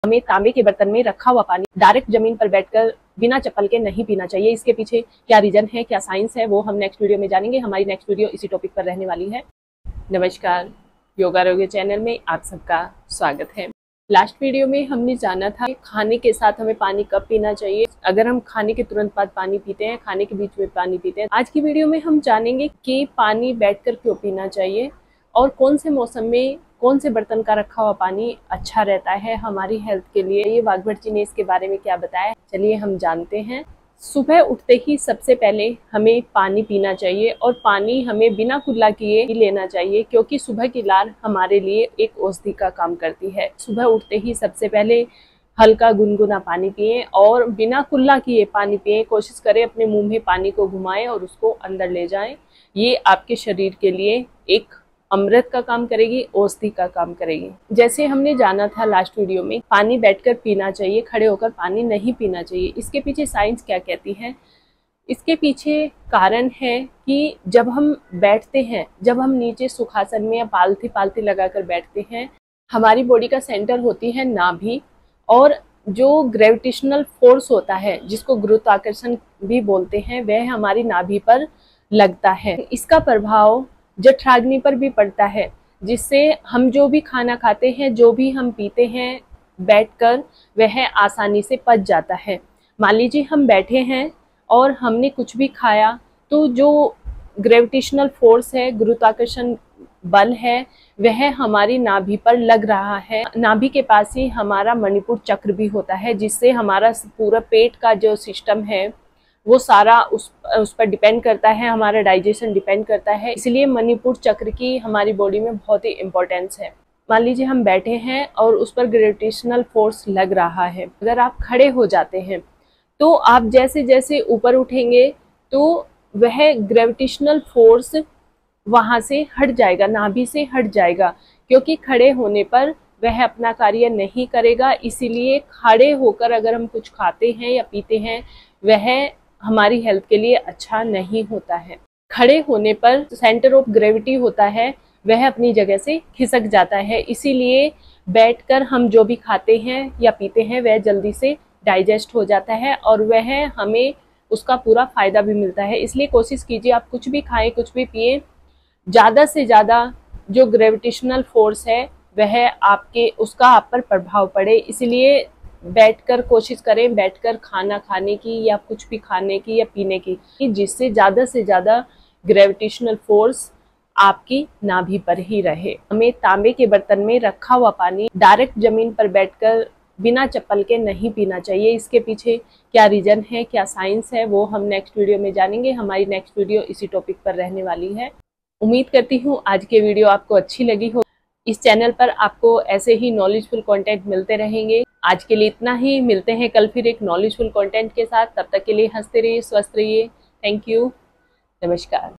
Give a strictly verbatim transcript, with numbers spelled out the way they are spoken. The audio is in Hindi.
हमें तांबे के बर्तन में रखा हुआ पानी डायरेक्ट जमीन पर बैठकर बिना चप्पल के नहीं पीना चाहिए। इसके पीछे क्या रीजन है, क्या साइंस है, वो हम नेक्स्ट वीडियो में जानेंगे। हमारी नेक्स्ट वीडियो इसी टॉपिक पर रहने वाली है। नमस्कार, योग आरोग्य चैनल में आप सबका स्वागत है। लास्ट वीडियो में हमने जाना था कि खाने के साथ हमें पानी कब पीना चाहिए, अगर हम खाने के तुरंत बाद पानी पीते हैं, खाने के बीच में पानी पीते हैं। आज की वीडियो में हम जानेंगे कि पानी बैठकर क्यों पीना चाहिए और कौन से मौसम में कौन से बर्तन का रखा हुआ पानी अच्छा रहता है हमारी हेल्थ के लिए। ये वाघभट जी ने इसके बारे में क्या बताया, चलिए हम जानते हैं। सुबह उठते ही सबसे पहले हमें पानी पीना चाहिए और पानी हमें बिना कुल्ला किए ही लेना चाहिए, क्योंकि सुबह की लार हमारे लिए एक औषधि का काम करती है। सुबह उठते ही सबसे पहले हल्का गुनगुना पानी पिएं और बिना कुल्ला किए पानी पिएं। कोशिश करें अपने मुंह में पानी को घुमाएं और उसको अंदर ले जाएं। ये आपके शरीर के लिए एक अमृत का काम करेगी, औषधि का काम करेगी। जैसे हमने जाना था लास्ट वीडियो में, पानी बैठकर पीना चाहिए, खड़े होकर पानी नहीं पीना चाहिए। इसके पीछे साइंस क्या कहती है? इसके पीछे कारण है कि जब हम बैठते हैं, जब हम नीचे सुखासन में या पालथी पालथी लगाकर बैठते हैं, हमारी बॉडी का सेंटर होती है नाभि, और जो ग्रेविटेशनल फोर्स होता है, जिसको गुरुत्वाकर्षण भी बोलते हैं, वह हमारी नाभि पर लगता है। इसका प्रभाव जठराग्नि पर भी पड़ता है, जिससे हम जो भी खाना खाते हैं, जो भी हम पीते हैं बैठकर, वह आसानी से पच जाता है। मान लीजिए हम बैठे हैं और हमने कुछ भी खाया, तो जो ग्रेविटेशनल फोर्स है, गुरुत्वाकर्षण बल है, वह हमारी नाभि पर लग रहा है। नाभि के पास ही हमारा मणिपुर चक्र भी होता है, जिससे हमारा पूरा पेट का जो सिस्टम है वो सारा उस उस पर डिपेंड करता है, हमारा डाइजेशन डिपेंड करता है। इसलिए मणिपुर चक्र की हमारी बॉडी में बहुत ही इम्पोर्टेंस है। मान लीजिए हम बैठे हैं और उस पर ग्रेविटेशनल फोर्स लग रहा है। अगर आप खड़े हो जाते हैं तो आप जैसे जैसे ऊपर उठेंगे तो वह ग्रेविटेशनल फोर्स वहाँ से हट जाएगा, नाभि से हट जाएगा, क्योंकि खड़े होने पर वह अपना कार्य नहीं करेगा। इसीलिए खड़े होकर अगर हम कुछ खाते हैं या पीते हैं, वह हमारी हेल्थ के लिए अच्छा नहीं होता है। खड़े होने पर सेंटर ऑफ ग्रेविटी होता है, वह अपनी जगह से खिसक जाता है। इसीलिए बैठकर हम जो भी खाते हैं या पीते हैं, वह जल्दी से डाइजेस्ट हो जाता है और वह हमें उसका पूरा फायदा भी मिलता है। इसलिए कोशिश कीजिए, आप कुछ भी खाएं, कुछ भी पिए, ज़्यादा से ज़्यादा जो ग्रेविटेशनल फोर्स है वह आपके उसका आप पर प्रभाव पड़े। इसलिए बैठकर कोशिश करें, बैठकर खाना खाने की या कुछ भी खाने की या पीने की, जिससे ज़्यादा से ज़्यादा ग्रेविटेशनल फोर्स आपकी नाभि पर ही रहे। हमें तांबे के बर्तन में रखा हुआ पानी डायरेक्ट जमीन पर बैठकर बिना चप्पल के नहीं पीना चाहिए। इसके पीछे क्या रीजन है, क्या साइंस है, वो हम नेक्स्ट वीडियो में जानेंगे। हमारी नेक्स्ट वीडियो इसी टॉपिक पर रहने वाली है। उम्मीद करती हूँ आज की वीडियो आपको अच्छी लगी हो। इस चैनल पर आपको ऐसे ही नॉलेजफुल कंटेंट मिलते रहेंगे। आज के लिए इतना ही, मिलते हैं कल फिर एक नॉलेजफुल कंटेंट के साथ। तब तक के लिए हंसते रहिए, स्वस्थ रहिए। थैंक यू, नमस्कार।